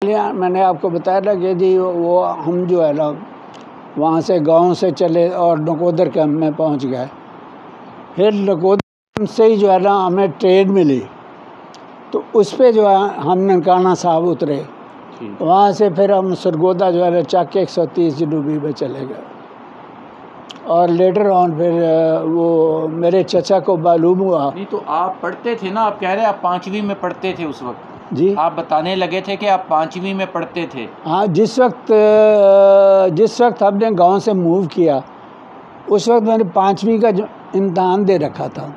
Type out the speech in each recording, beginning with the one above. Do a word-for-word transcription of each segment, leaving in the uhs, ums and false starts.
मैंने आपको बताया ना कि जी वो हम जो है ना वहाँ से गांव से चले और नकोदर कैंप में पहुँच गए। फिर नकोदर कैंप से ही जो है ना हमें ट्रेन मिली, तो उस पे जो है हम ननकाना साहब उतरे। वहाँ से फिर हम सरगोदा जो है ना चक एक सौ तीस जनूबी में चले गए। और लेटर ऑन फिर वो मेरे चचा को मालूम हुआ। नहीं तो आप पढ़ते थे ना, आप कह रहे हैं आप पाँचवीं में पढ़ते थे उस वक्त जी, आप बताने लगे थे कि आप पाँचवीं में पढ़ते थे। हाँ, जिस वक्त जिस वक्त हमने गांव से मूव किया उस वक्त मैंने पाँचवीं का इम्तहान दे रखा था।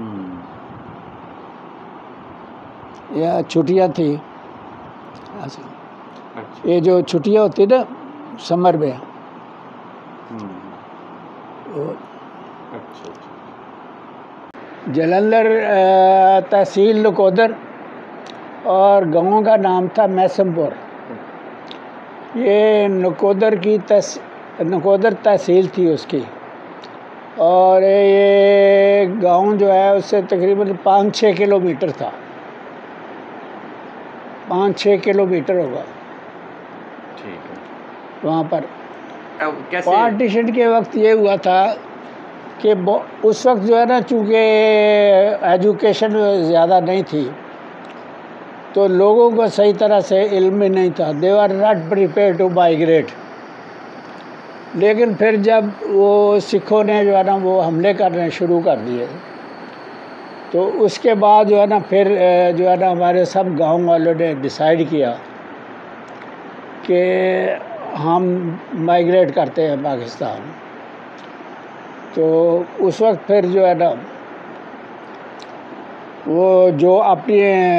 या छुट्टियाँ थी, अच्छा। ये जो छुट्टियाँ होती ना समर में, अच्छा। जलंधर तहसील नकोदर और गांव का नाम था मैसमपुर। ये नकोदर की तस नकोदर तहसील थी उसकी, और ये गांव जो है उससे तकरीबन पाँच छः किलोमीटर था, पाँच छः किलोमीटर होगा। ठीक है। वहाँ पर कैसे पार्टीशन के वक्त ये हुआ था कि उस वक्त जो है ना चूँकि एजुकेशन ज़्यादा नहीं थी तो लोगों को सही तरह से इल्म ही नहीं था। They are not prepare to migrate. लेकिन फिर जब वो सिखों ने जो है ना वो हमले करने शुरू कर दिए तो उसके बाद जो है ना फिर जो है ना हमारे सब गांव वालों ने डिसाइड किया कि हम माइग्रेट करते हैं पाकिस्तान। तो उस वक्त फिर जो है ना वो जो अपने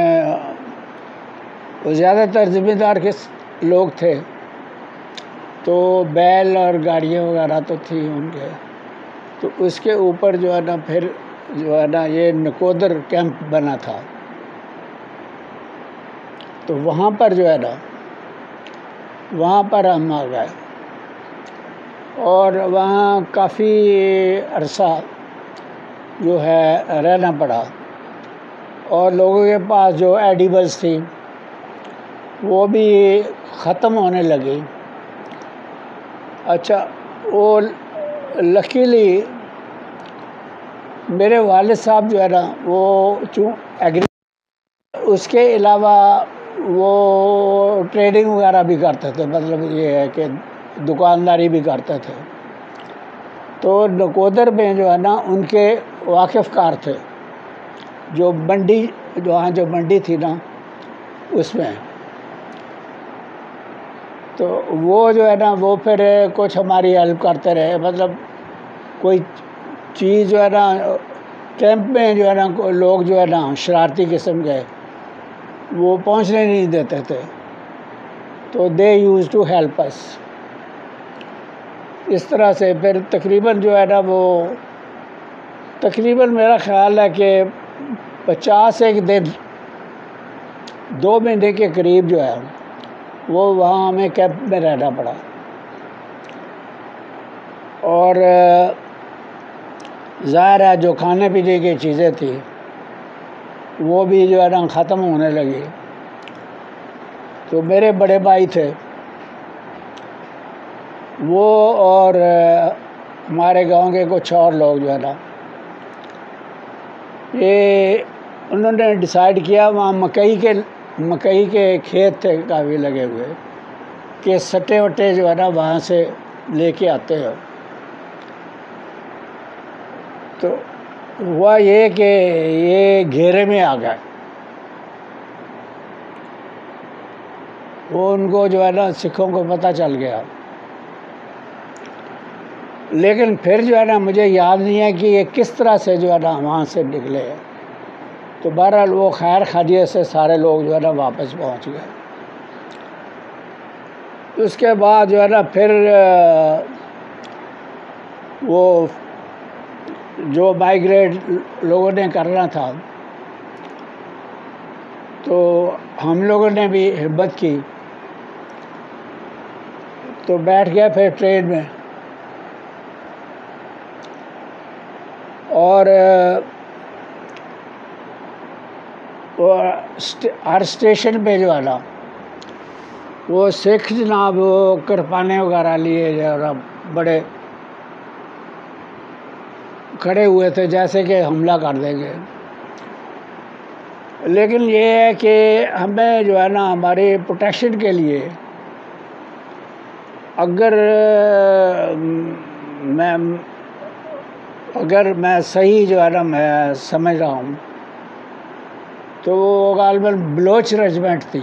ज़्यादातर ज़िम्मेदार के लोग थे तो बैल और गाड़ियाँ वगैरह तो थी उनके, तो उसके ऊपर जो है ना फिर जो है ना ये नकोदर कैंप बना था। तो वहाँ पर जो है ना वहाँ पर हम आ गए और वहाँ काफ़ी अरसा जो है रहना पड़ा। और लोगों के पास जो एडिबल्स थी वो भी ख़त्म होने लगी। अच्छा, वो लकीली मेरे वालिद साहब जो है ना वो चूँ एग्री उसके अलावा वो ट्रेडिंग वगैरह भी करते थे, मतलब ये है कि दुकानदारी भी करते थे। तो नकोदर में जो है ना उनके वाकिफ़कार थे, जो मंडी जो वहाँ जो मंडी थी ना उसमें, तो वो जो है ना वो फिर कुछ हमारी हेल्प करते रहे। मतलब कोई चीज़ जो है ना कैंप में जो है ना लोग जो है ना शरारती किस्म के वो पहुंचने नहीं देते थे, तो they use to help us. इस तरह से फिर तकरीबन जो है ना वो तकरीबन मेरा ख़्याल है कि पचास एक दिन दो महीने के करीब जो है वो वहाँ हमें कैंप में रहना पड़ा। और ज़ाहिर है जो खाने पीने की चीज़ें थी वो भी जो है ना ख़त्म होने लगी। तो मेरे बड़े भाई थे वो, और हमारे गांव के कुछ और लोग जो है ना ये उन्होंने डिसाइड किया, वहाँ मकई के मकई के खेत थे काफ़ी लगे हुए, कि सट्टे वट्टे जो है ना वहाँ से लेके आते हो। तो हुआ ये कि ये घेरे में आ गए। वो उनको जो है ना सिखों को पता चल गया। लेकिन फिर जो है ना मुझे याद नहीं है कि ये किस तरह से जो है ना वहाँ से निकले। तो बहरहाल वो खैर खैरियत से सारे लोग जो है ना वापस पहुँच गए। उसके बाद जो है ना फिर वो जो माइग्रेट लोगों ने करना था तो हम लोगों ने भी हिम्मत की, तो बैठ गया फिर ट्रेन में। और वो हर स्टेशन पे जो है ना वो सिख जनाब वो कृपाने वगैरह लिए जरा बड़े खड़े हुए थे जैसे कि हमला कर देंगे। लेकिन ये है कि हमें जो है ना हमारी प्रोटेक्शन के लिए अगर मैं अगर मैं सही जो है ना मैं समझ रहा हूँ तो वो गालबन बलोच रेजिमेंट थी,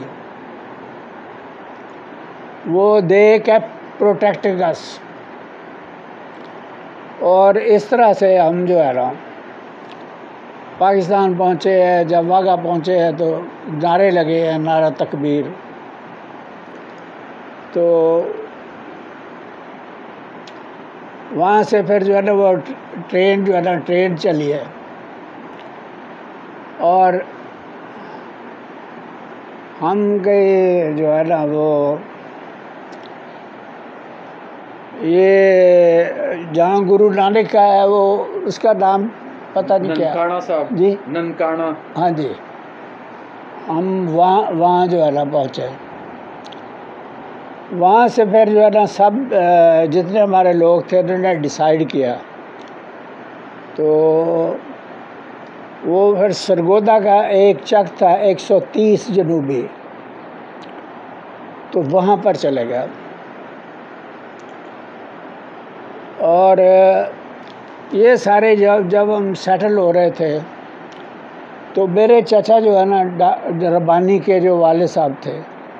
वो दे केप्ट प्रोटेक्टिंग अस। और इस तरह से हम जो है ना पाकिस्तान पहुँचे हैं, जब वाघा पहुँचे हैं तो नारे लगे हैं, नारा तकबीर। तो वहाँ से फिर जो है ना वो ट्रेन जो है ना ट्रेन चली है और हम गए जो है ना वो ये जहाँ गुरु नानक का है वो उसका नाम पता नहीं क्या, ननकाना साहब जी ननकाना। हाँ जी, हम वहाँ वहाँ जो है ना पहुँचे। वहाँ से फिर जो है ना सब जितने हमारे लोग थे उन्होंने डिसाइड किया, तो वो फिर सरगोदा का एक चक था एक सौ तीस जनूबी, तो वहाँ पर चले गया। और ये सारे जब जब हम सेटल हो रहे थे तो मेरे चाचा जो है ना रब्बानी के जो वाले साहब थे,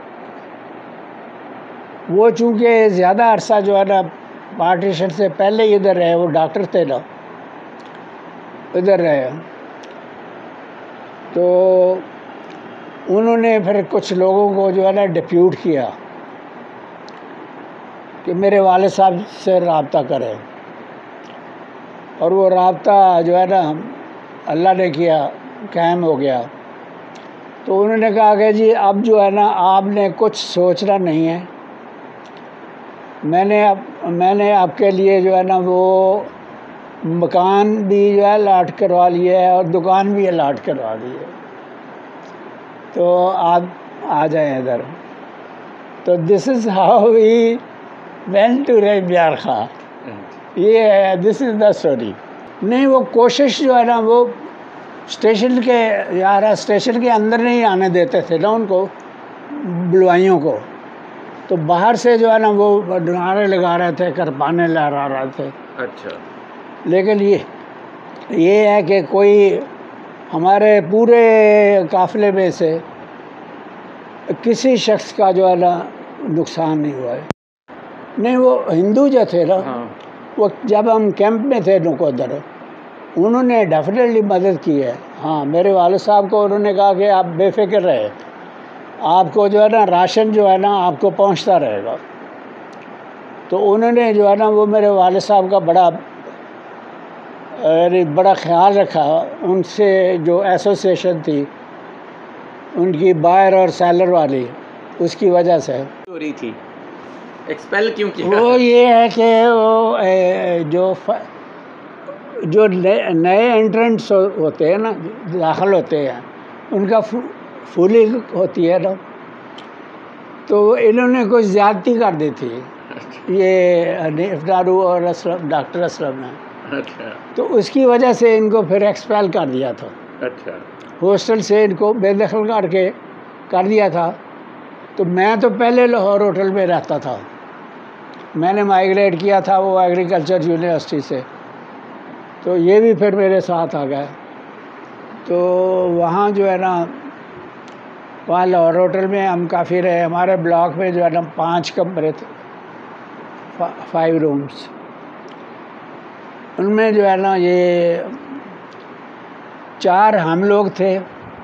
वो चूँकि ज़्यादा अरसा जो है ना पार्टीशन से पहले इधर रहे, वो डॉक्टर थे ना, इधर रहे, तो उन्होंने फिर कुछ लोगों को जो है ना डिप्यूट किया कि मेरे वाले साहब से रब्ता करें। और वो रब्ता जो है ना अल्लाह ने किया, कायम हो गया। तो उन्होंने कहा कि जी अब जो है ना आपने कुछ सोचना नहीं है, मैंने अब मैंने आपके लिए जो है ना वो मकान भी जो है अलाट करवा लिया है और दुकान भी अलाट करवा दी है, तो आप आ जाएं इधर। तो this is how we went to रह ब्यार खां, ये है, दिस इज़ द स्टोरी। नहीं वो कोशिश जो है ना वो स्टेशन के यार स्टेशन के अंदर नहीं आने देते थे ना उनको, बुलवाइयों को, तो बाहर से जो है ना वो नारे लगा रहे थे, करपाने लहरा रहे थे। अच्छा। लेकिन ये ये है कि कोई हमारे पूरे काफ़िले में से किसी शख्स का जो है ना नुकसान नहीं हुआ है। नहीं वो हिंदू जो थे ना, हाँ। वो जब हम कैंप में थे नकोदर, उन्होंने डेफिनेटली मदद की है। हाँ, मेरे वाले साहब को उन्होंने कहा कि आप बेफिक्र रहे, आपको जो है ना राशन जो है ना आपको पहुंचता रहेगा। तो उन्होंने जो है ना वो मेरे वाले साहब का बड़ा अरे बड़ा ख्याल रखा, उनसे जो एसोसिएशन थी उनकी बायर और सेलर वाली, उसकी वजह से हो रही थी। एक्सपेल क्यों किया? वो ये है कि वो ए, जो फ, जो नए एंट्रेंट्स होते हैं ना, दाखिल होते हैं, उनका फूलिंग होती है ना, तो इन्होंने कुछ ज़्यादती कर दी थी ये इफ्तारू और असलम, डॉक्टर असलम ने। अच्छा। तो उसकी वजह से इनको फिर एक्सपेल कर दिया था। अच्छा। हॉस्टल से इनको बेदखल करके कर दिया था। तो मैं तो पहले लाहौर होटल में रहता था, मैंने माइग्रेट किया था वो एग्रीकल्चर यूनिवर्सिटी से, तो ये भी फिर मेरे साथ आ गए। तो वहाँ जो है ना वहाँ लाहौर होटल में हम काफ़ी रहे। हमारे ब्लॉक में जो है ना पांच कमरे थे, फा, फाइव रूम्स, उनमें जो है ना ये चार हम लोग थे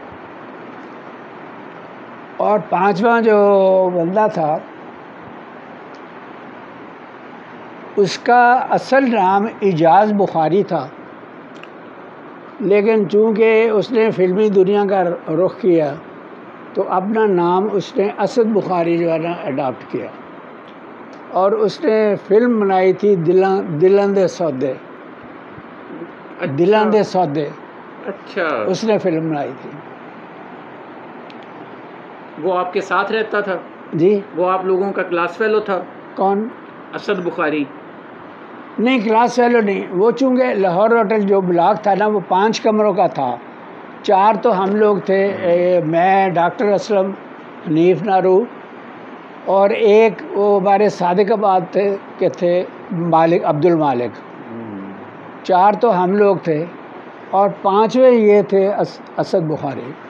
और पांचवा जो बंदा था उसका असल नाम इजाज़ बुखारी था, लेकिन चूँकि उसने फिल्मी दुनिया का रुख किया तो अपना नाम उसने असद बुखारी जो है ना अडॉप्ट किया। और उसने फिल्म बनाई थी दिला दिलन दे सौदे। अच्छा। दिलन दे सौदे, अच्छा, उसने फिल्म बनाई थी। वो आपके साथ रहता था? जी। वो आप लोगों का क्लास फेलो था? कौन? असद बुखारी? नहीं, क्लास फेलो नहीं। वो चूँकि लाहौर होटल जो ब्लॉक था ना, वो पाँच कमरों का था। चार तो हम लोग थे, ए, मैं, डॉक्टर असलम, हनीफ नारू, और एक वो हमारे सादिकाबाद थे के थे मालिक, अब्दुल मालिक। चार तो हम लोग थे और पांचवें ये थे अस, असद बुखारी।